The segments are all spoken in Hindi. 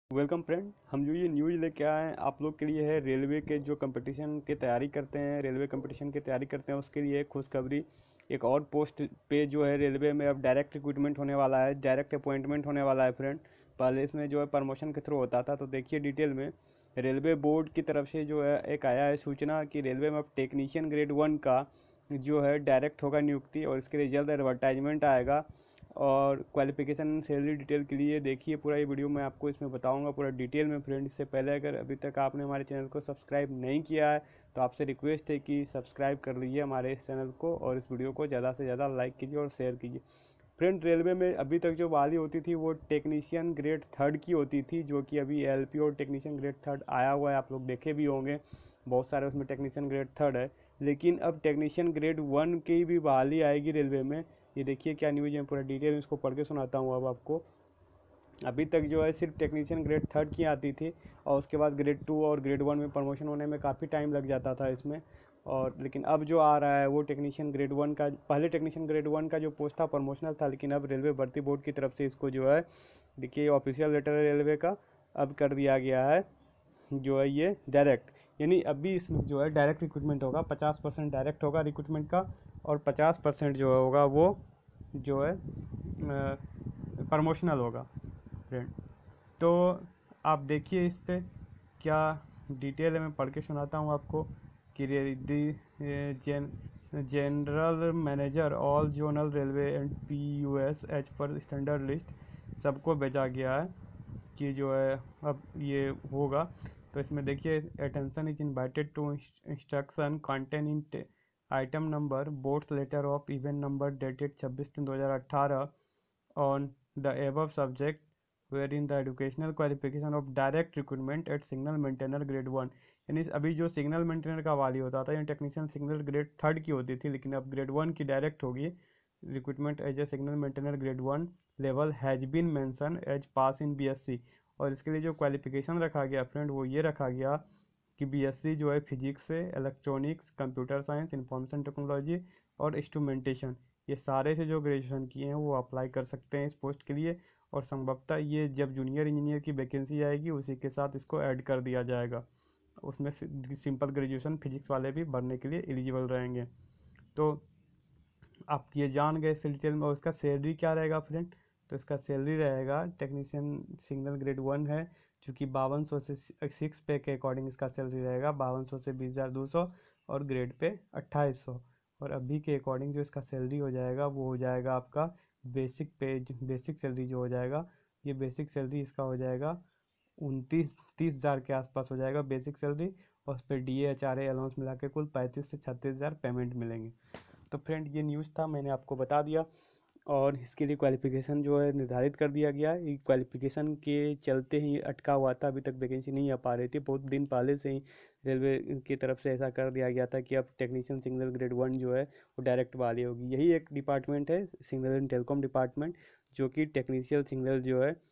वेलकम फ्रेंड, हम जो ये न्यूज़ लेके आए हैं आप लोग के लिए है। रेलवे के जो कंपटीशन की तैयारी करते हैं, रेलवे कंपटीशन की तैयारी करते हैं, उसके लिए एक खुशखबरी। एक और पोस्ट पे जो है रेलवे में अब डायरेक्ट रिक्रूटमेंट होने वाला है, डायरेक्ट अपॉइंटमेंट होने वाला है फ्रेंड। पहले इसमें जो है प्रमोशन के थ्रू होता था। तो देखिए डिटेल में रेलवे बोर्ड की तरफ से जो है एक आया है सूचना कि रेलवे में अब टेक्नीशियन ग्रेड 1 का जो है डायरेक्ट होगा नियुक्ति, और इसके लिए जल्द एडवर्टाइजमेंट आएगा। और क्वालिफिकेशन सैलरी डिटेल के लिए देखिए पूरा ये वीडियो मैं आपको इसमें बताऊंगा पूरा डिटेल में फ्रेंड। इससे पहले अगर अभी तक आपने हमारे चैनल को सब्सक्राइब नहीं किया है तो आपसे रिक्वेस्ट है कि सब्सक्राइब कर लीजिए हमारे इस चैनल को, और इस वीडियो को ज़्यादा से ज़्यादा लाइक कीजिए और शेयर कीजिए। फ्रेंड, रेलवे में अभी तक जो बहाली होती थी वो टेक्नीशियन ग्रेड 3 की होती थी, जो कि अभी एलपी और टेक्नीशियन ग्रेड 3 आया हुआ है, आप लोग देखे भी होंगे। बहुत सारे उसमें टेक्नीशियन ग्रेड 3 है, लेकिन अब टेक्नीशियन ग्रेड 1 की भी बहाली आएगी रेलवे में। ये देखिए क्या न्यूज़ है, पूरा डिटेल इसको पढ़ के सुनाता हूँ अब आपको। अभी तक जो है सिर्फ टेक्नीशियन ग्रेड 3 की आती थी, और उसके बाद ग्रेड 2 और ग्रेड 1 में प्रमोशन होने में काफ़ी टाइम लग जाता था इसमें। और लेकिन अब जो आ रहा है वो टेक्नीशियन ग्रेड 1 का, पहले टेक्नीशियन ग्रेड 1 का जो पोस्ट था प्रमोशनल था, लेकिन अब रेलवे भर्ती बोर्ड की तरफ से इसको जो है, देखिए ऑफिशियल लेटर है रेलवे का, अब कर दिया गया है जो है ये डायरेक्ट। यानी अभी इसमें जो है डायरेक्ट रिक्रूटमेंट होगा, 50% डायरेक्ट होगा रिक्रूटमेंट का, और 50% जो होगा वो जो है प्रमोशनल होगा फ्रेंड। तो आप देखिए इस पे क्या डिटेल है, मैं पढ़ के सुनाता हूँ आपको कि general manager all zonal railway and PUS as per standard list सबको भेजा गया है कि जो है अब ये होगा। तो इसमें देखिए attention is invited to instruction contain in item number boards letter of event number dated 26/3/2018 on the above subject wherein the educational qualification of direct recruitment at signal maintainer grade 1। यानी अभी जो सिग्नल मेंटेनर का वाली होता था, यानी टेक्नीशियन सिग्नल ग्रेड 3 की होती थी, लेकिन अब ग्रेड 1 की डायरेक्ट होगी। Recruitment as a signal maintainer grade 1 level has been mention as pass in BSc। और इसके लिए जो क्वालिफिकेशन रखा गया फ्रेंड वो ये रखा गया कि BSc जो है फिजिक्स से, electronics, computer science, information technology और इंस्ट्रूमेंटेशन, ये सारे से जो ग्रेजुएशन किए हैं वो अप्लाई कर सकते हैं इस पोस्ट के लिए। और संभवतः ये जब जूनियर इंजीनियर की वैकेंसी आएगी उसी के साथ इसको ऐड कर दिया जाएगा। उसमें सिंपल ग्रेजुएशन फिजिक्स वाले भी भरने के लिए एलिजिबल रहेंगे। तो आप ये जान गए इस डिटेल में। और उसका सैलरी क्या रहेगा फ्रेंड? तो इसका सैलरी रहेगा, टेक्नीशियन सिग्नल ग्रेड 1 है चूँकि 5200 से 6 पे के अकॉर्डिंग इसका सैलरी रहेगा, 5200 से 20,200, और ग्रेड पे 2800। और अभी के अकॉर्डिंग जो इसका सैलरी हो जाएगा वो हो जाएगा आपका बेसिक पे, बेसिक सैलरी जो हो जाएगा, ये बेसिक सैलरी इसका हो जाएगा 29-30 हज़ार के आसपास हो जाएगा बेसिक सैलरी। और उस पर DA HRA अलाउंस मिला के कुल 35 से 36 हज़ार पेमेंट मिलेंगे। तो फ्रेंड ये न्यूज़ था, मैंने आपको बता दिया। और इसके लिए क्वालिफ़िकेशन जो है निर्धारित कर दिया गया है। ये क्वालिफ़िकेशन के चलते ही अटका हुआ था, अभी तक वैकेंसी नहीं आ पा रही थी। बहुत दिन पहले से ही रेलवे की तरफ से ऐसा कर दिया गया था कि अब टेक्नीशियन सिग्नल ग्रेड 1 जो है वो डायरेक्ट वाली होगी। यही एक डिपार्टमेंट है, सिग्नल एंड टेलीकॉम डिपार्टमेंट, जो कि टेक्नीशियल सिग्नल जो है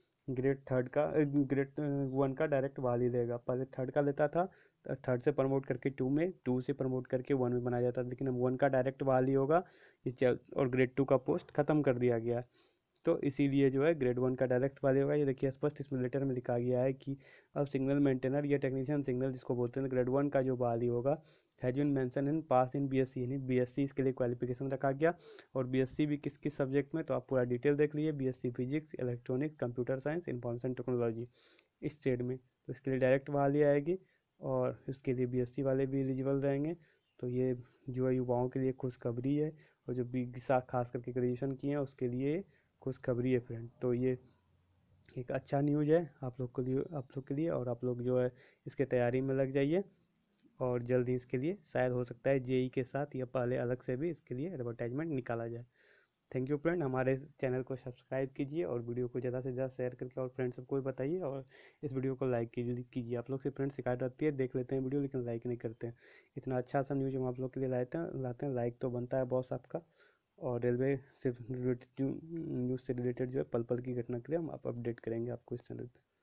ग्रेड 1 का डायरेक्ट वाली देगा। पहले 3rd का लेता था, 3rd से प्रमोट करके 2 में, 2 से प्रमोट करके 1 में बनाया जाता था, लेकिन अब 1 का डायरेक्ट वाली होगा। और ग्रेड 2 का पोस्ट खत्म कर दिया गया है। तो इसीलिए जो है ग्रेड 1 का डायरेक्ट वाले होगा। ये देखिए स्पष्ट इसमें लेटर में लिखा गया है कि अब सिग्नल मेंटेनर या टेक्नीशियन सिग्नल जिसको बोलते हैं ग्रेड 1 का जो बहाली होगा has been mention in pass in BSc, यानी BSc इसके लिए क्वालिफिकेशन रखा गया। और BSc भी किस किस सब्जेक्ट में, तो आप पूरा डिटेल देख लीजिए। BSc physics, electronics, computer science, information technology, इस ट्रेड में। तो इसके लिए डायरेक्ट बहाली आएगी, और इसके लिए BSc वाले भी एलिजिबल रहेंगे। तो ये जो है युवाओं के लिए खुशखबरी है, और जो बी खास करके ग्रेजुएशन किए हैं उसके लिए खुशखबरी है फ्रेंड। तो ये एक अच्छा न्यूज़ है आप लोग के लिए। और आप लोग जो है इसके तैयारी में लग जाइए, और जल्द ही इसके लिए शायद हो सकता है JEE के साथ या पहले अलग से भी इसके लिए एडवर्टाइजमेंट निकाला जाए। थैंक यू फ्रेंड, हमारे चैनल को सब्सक्राइब कीजिए और वीडियो को ज़्यादा से ज़्यादा शेयर करके और फ्रेंड सबको भी बताइए, और इस वीडियो को लाइक कीजिए। आप लोग से फ्रेंड शिकायत रहती है, देख लेते हैं वीडियो लेकिन लाइक नहीं करते हैं। इतना अच्छा सा न्यूज़ हम आप लोग के लिए लाते हैं, लाइक तो बनता है बॉस आपका। और रेलवे से रिलेटेड न्यूज़ से रिलेटेड जो है पल पल की घटना के लिए हम आप अपडेट करेंगे आपको इस चैनल पर।